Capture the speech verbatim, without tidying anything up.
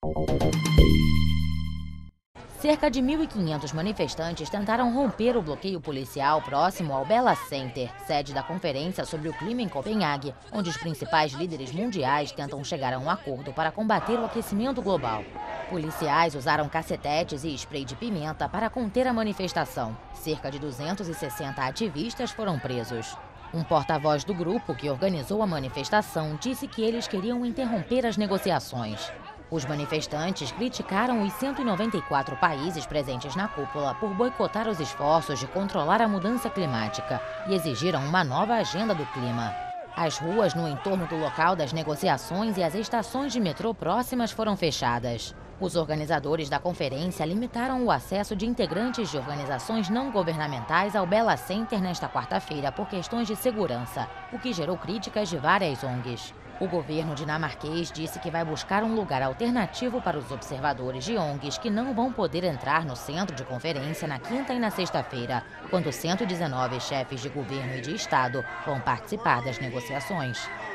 Cerca de mil e quinhentos manifestantes tentaram romper o bloqueio policial próximo ao Bella Center, sede da Conferência sobre o Clima em Copenhague, onde os principais líderes mundiais tentam chegar a um acordo para combater o aquecimento global. Policiais usaram cacetetes e spray de pimenta para conter a manifestação. Cerca de duzentos e sessenta ativistas foram presos. Um porta-voz do grupo que organizou a manifestação disse que eles queriam interromper as negociações. Os manifestantes criticaram os cento e noventa e quatro países presentes na cúpula por boicotar os esforços de controlar a mudança climática e exigiram uma nova agenda do clima. As ruas no entorno do local das negociações e as estações de metrô próximas foram fechadas. Os organizadores da conferência limitaram o acesso de integrantes de organizações não governamentais ao Bella Center nesta quarta-feira por questões de segurança, o que gerou críticas de várias O N Gs. O governo dinamarquês disse que vai buscar um lugar alternativo para os observadores de O N Gs que não vão poder entrar no centro de conferência na quinta e na sexta-feira, quando cento e dezenove chefes de governo e de Estado vão participar das negociações.